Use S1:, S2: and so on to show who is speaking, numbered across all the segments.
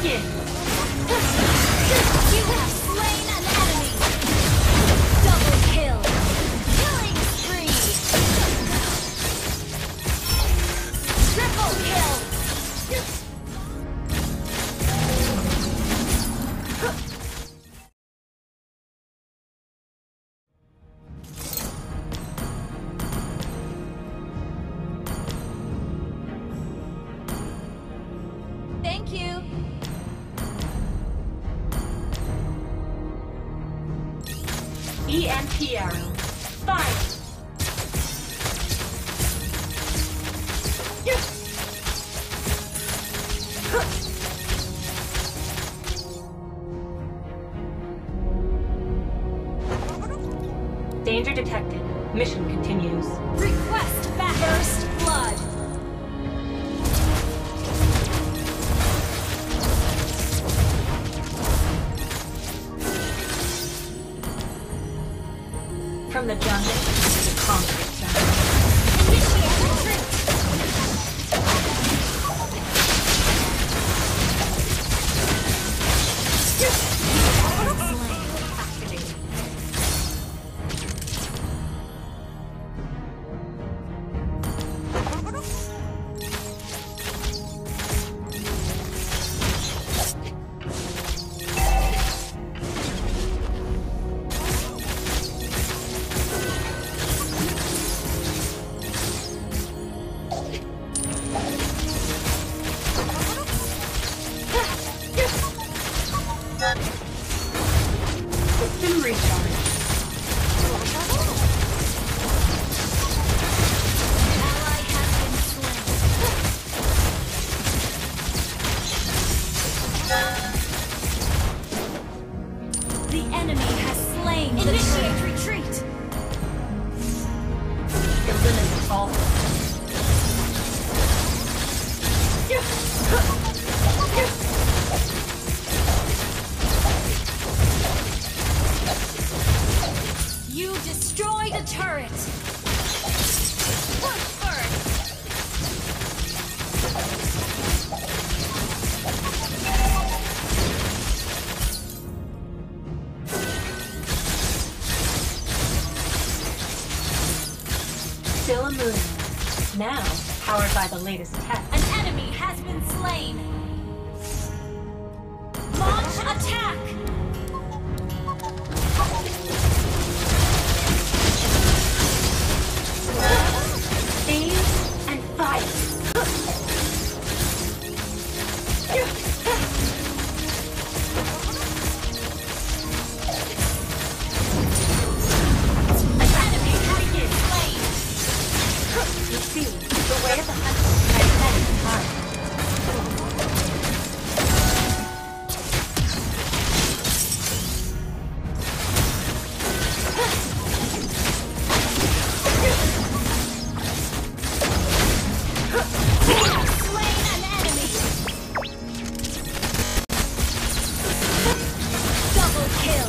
S1: You have slain an enemy! Double kill! Killing spree! Triple kill! Thank you!
S2: EMP arrow. Fire! Danger detected. Mission continues.
S1: Request back! First blood!
S2: From the jungle to the concrete jungle.
S1: Initiate retreat!
S2: Activated. System recharge.
S1: Ally has been slain. The enemy has slain. Initiate retreat.
S2: Eliminate all.
S1: You destroyed a turret. Push first.
S2: Still a moon. Now, powered by the latest tech.
S1: An enemy has been slain. Launch attack.
S2: Aim and fire.
S1: An enemy has been slain.
S2: You see, the way of the hunter transcends time.
S1: You have slain an enemy. Double kill.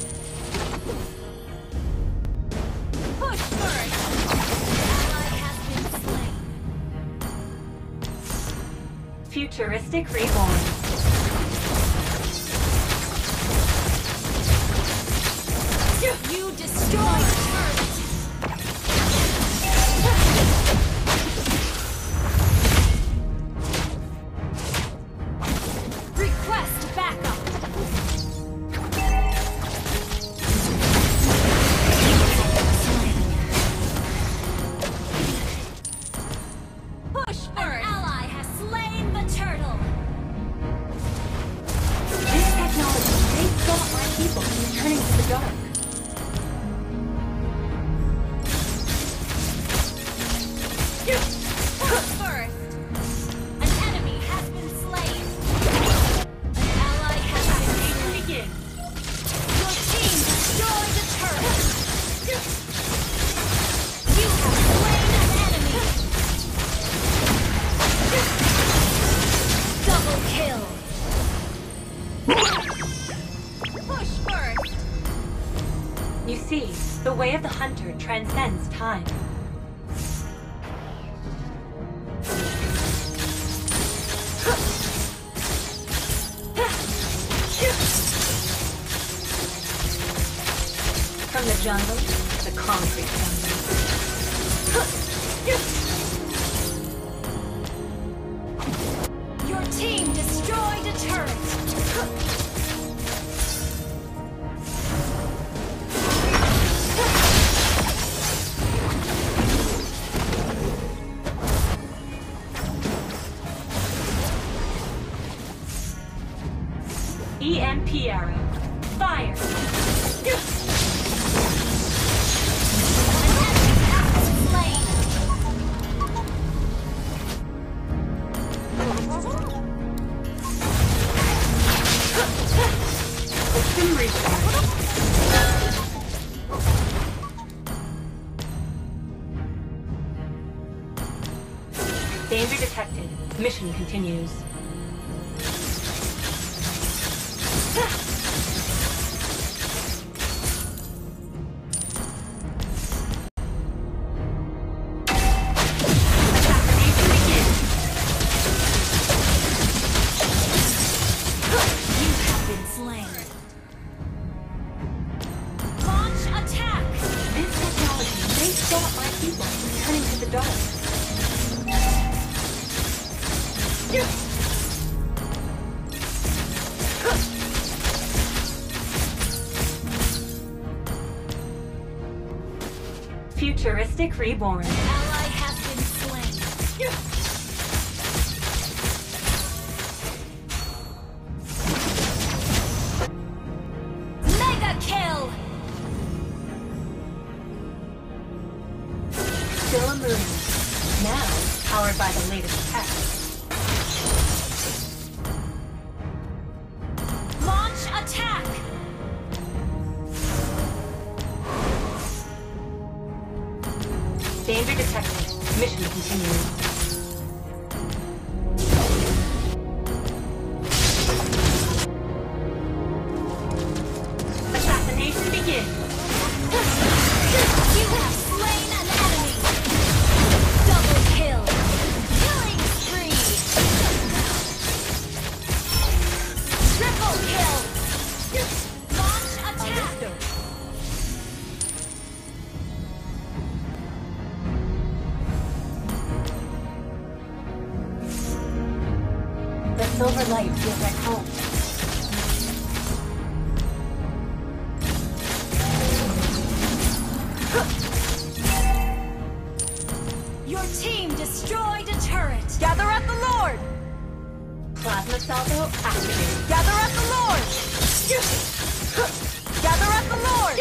S1: Push first. Ally has been slain.
S2: Futuristic reborn.
S1: You destroyed a turret. Request backup. Push first. An ally has slain the turtle.
S2: This technology may stop our people from returning to the dark.
S1: Push first. An enemy has been slain. An ally has been slain.
S2: Begin.
S1: Your team destroyed the turret. You have slain an enemy. Double kill. Push first.
S2: You see, the way of the hunter transcends time. From the jungle to the concrete jungle.
S1: Your team destroyed a turret.
S2: EMP arrow. Fire! System restart. Danger detected. Mission continues. Futuristic Reborn.
S1: Ally has been slain. Mega kill!
S2: Still a moon. Now powered by the latest tech.
S1: Launch attack!
S2: Danger detected. Mission continues. Assassination begins.
S1: You have slain an enemy! Double kill! Killing spree! Triple kill! Launch attack!
S2: The silver light feels like home.
S1: Your team destroyed a turret!
S3: Gather at the Lord!
S2: Plasma salvo activated.
S3: Gather at the Lord! Gather at the Lord!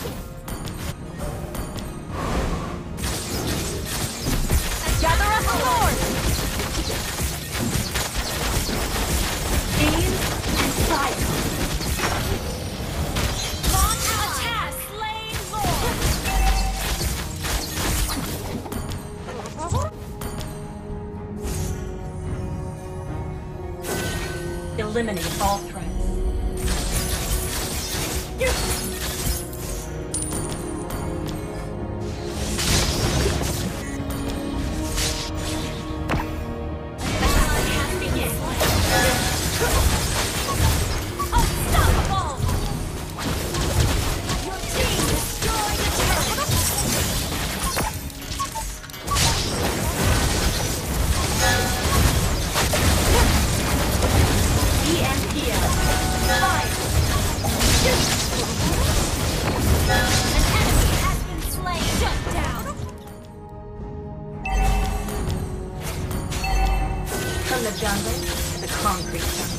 S3: Gather at the Lord!
S2: Aim and fire.
S1: Launch attack! Slain Lord!
S2: Eliminate all threats.
S1: Unstoppable! Your team destroyed a turret!
S2: EMPL. Fire.
S1: An enemy has been slain! Shut down!
S2: From the jungle to the concrete jungle.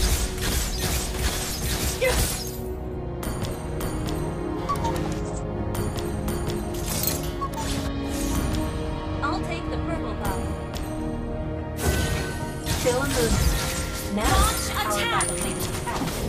S1: I'll take the purple buff.
S2: Still a moon. Now
S1: Launch
S2: powered by
S1: attack!
S2: the latest tech.